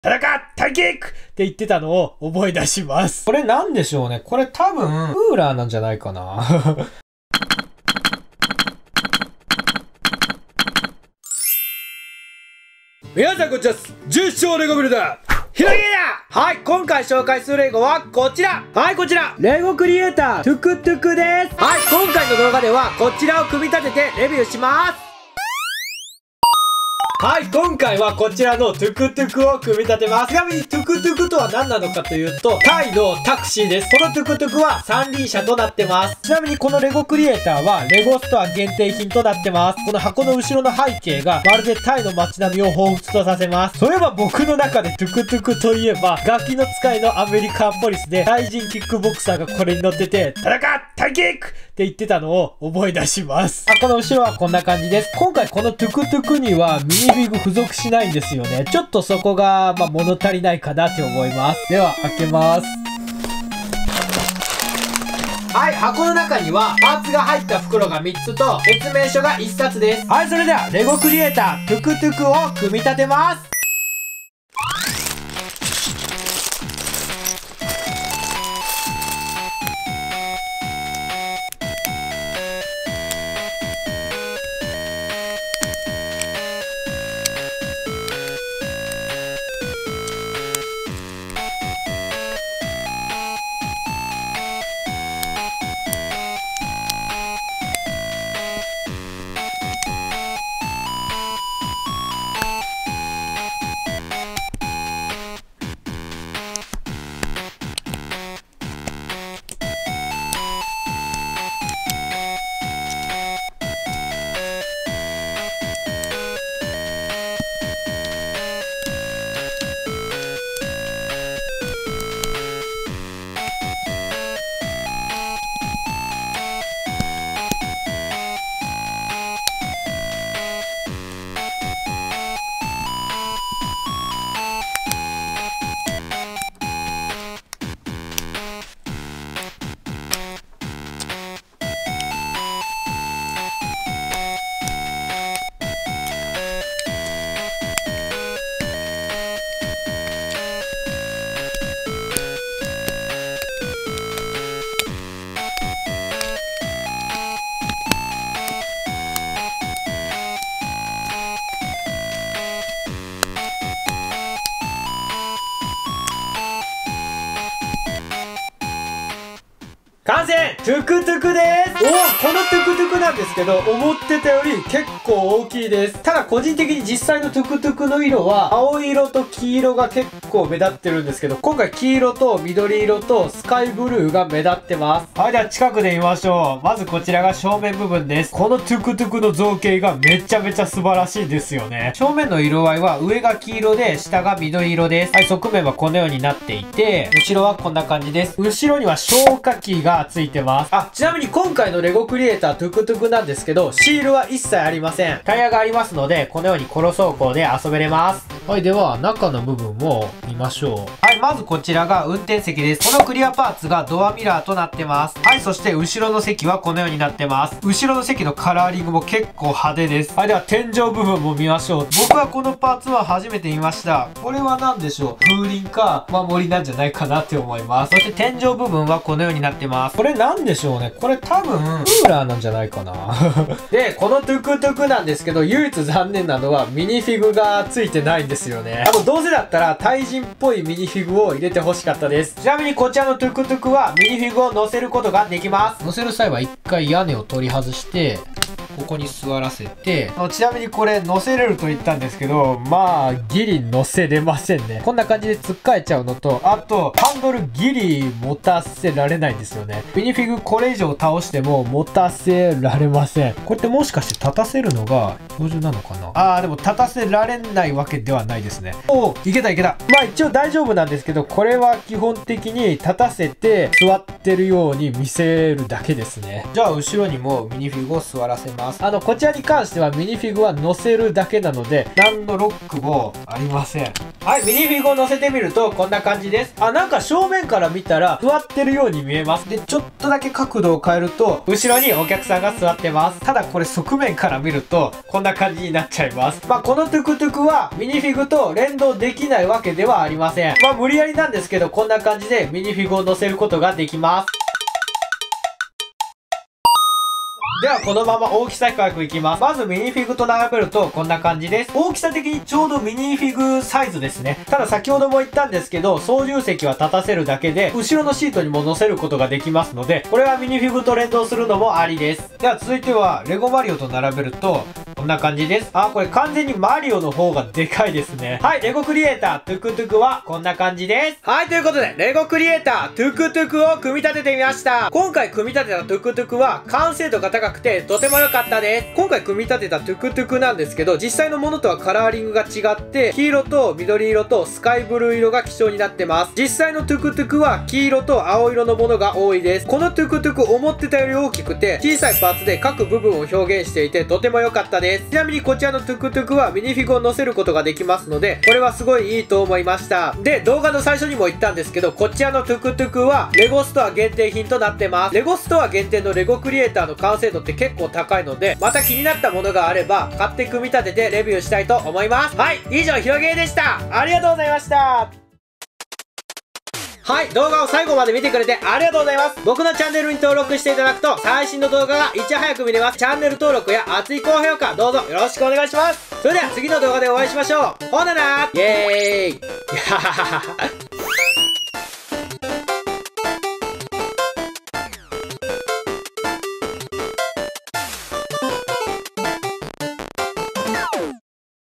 田中大輝って言ってたのを思い出します。これなんでしょうね。これ多分、クーラーなんじゃないかな。皆さんこんにちは。10勝レゴビルダーひろげだ。はい、今回紹介するレゴはこちら。はい、こちら。レゴクリエイター、トゥクトゥクです。はい、今回の動画ではこちらを組み立ててレビューします。はい、今回はこちらのトゥクトゥクを組み立てます。ちなみにトゥクトゥクとは何なのかというと、タイのタクシーです。このトゥクトゥクは三輪車となってます。ちなみにこのレゴクリエイターはレゴストア限定品となってます。この箱の後ろの背景がまるでタイの街並みを彷彿とさせます。そういえば僕の中でトゥクトゥクといえば、ガキの使いのアメリカンポリスでタイ人キックボクサーがこれに乗ってて、田中大輝って言ってたのを思い出します。この後ろはこんな感じです。今回このトゥクトゥクにはミニフィグ付属しないんですよね。ちょっとそこが、物足りないかなって思います。では、開けます。はい、箱の中にはパーツが入った袋が3つと説明書が1冊です。はい、それではレゴクリエイタートゥクトゥクを組み立てます。完成！トゥクトゥクです。このトゥクトゥクなんですけど、思ってたより結構大きいです。ただ個人的に実際のトゥクトゥクの色は、青色と黄色が結構目立ってるんですけど、今回黄色と緑色とスカイブルーが目立ってます。はい、では近くで見ましょう。まずこちらが正面部分です。このトゥクトゥクの造形がめちゃめちゃ素晴らしいですよね。正面の色合いは上が黄色で下が緑色です。はい、側面はこのようになっていて、後ろはこんな感じです。後ろには消火器がついてます。ちなみに今回のレゴクリエイタートゥクトゥクなんですけど、シールは一切ありません。タイヤがありますので、このようにコロ走行で遊べれます。はい、では中の部分を見ましょう。はい、まずこちらが運転席です。このクリアパーツがドアミラーとなってます。はい、そして後ろの席はこのようになってます。後ろの席のカラーリングも結構派手です。はい、では天井部分も見ましょう。僕はこのパーツは初めて見ました。これは何でしょう。風鈴か守りなんじゃないかなって思います。そして天井部分はこのようになってます。これ何でしょうね。これ多分クーラーなんじゃないかな。で、このトゥクトゥクなんですけど、唯一残念なのはミニフィグがついてないんですよね。どうせだったらタイ人っぽいミニフィグを入れてほしかったです。ちなみにこちらのトゥクトゥクはミニフィグを乗せることができます。乗せる際は一回屋根を取り外してここに座らせて、ちなみにこれ乗せれると言ったんですけど、ギリ乗せれませんね。こんな感じでつっかえちゃうのと、あとハンドルギリ持たせられないんですよね。ミニフィグこれ以上倒しても持たせられません。これってもしかして立たせるのが標準なのかな。でも立たせられないわけではないですね。いけたいけた。一応大丈夫なんですけど、これは基本的に立たせて座ってるように見せるだけですね。じゃあ後ろにもミニフィグを座らせます。 ます。こちらに関してはミニフィグは乗せるだけなので、何のロックもありません。はい、ミニフィグを乗せてみるとこんな感じです。なんか正面から見たら座ってるように見えます。で、ちょっとだけ角度を変えると、後ろにお客さんが座ってます。ただこれ側面から見ると、こんな感じになっちゃいます。このトゥクトゥクはミニフィグと連動できないわけではありません。無理やりなんですけど、こんな感じでミニフィグを乗せることができます。ではこのまま大きさ比較いきます。まずミニフィグと並べるとこんな感じです。大きさ的にちょうどミニフィグサイズですね。ただ先ほども言ったんですけど、操縦席は立たせるだけで、後ろのシートにも乗せることができますので、これはミニフィグと連動するのもありです。では続いてはレゴマリオと並べると、こんな感じです。これ完全にマリオの方がでかいですね。はい、レゴクリエイタートゥクトゥクはこんな感じです。はい、ということで、レゴクリエイタートゥクトゥクを組み立ててみました。今回組み立てたトゥクトゥクは完成度が高くてとても良かったです。今回組み立てたトゥクトゥクなんですけど、実際のものとはカラーリングが違って、黄色と緑色とスカイブルー色が基調になってます。実際のトゥクトゥクは黄色と青色のものが多いです。このトゥクトゥク思ってたより大きくて、小さいパーツで各部分を表現していてとても良かったです。ちなみにこちらのトゥクトゥクはミニフィグを乗せることができますので、これはすごいいいと思いました。で、動画の最初にも言ったんですけど、こちらのトゥクトゥクはレゴストア限定品となってます。レゴストア限定のレゴクリエイターの完成度って結構高いので、また気になったものがあれば買って組み立ててレビューしたいと思います。はい、以上ひろげーでした。ありがとうございました。はい、動画を最後まで見てくれてありがとうございます。僕のチャンネルに登録していただくと最新の動画がいち早く見れます。チャンネル登録や熱い高評価どうぞよろしくお願いします。それでは次の動画でお会いしましょう。ほななー、イエーイ。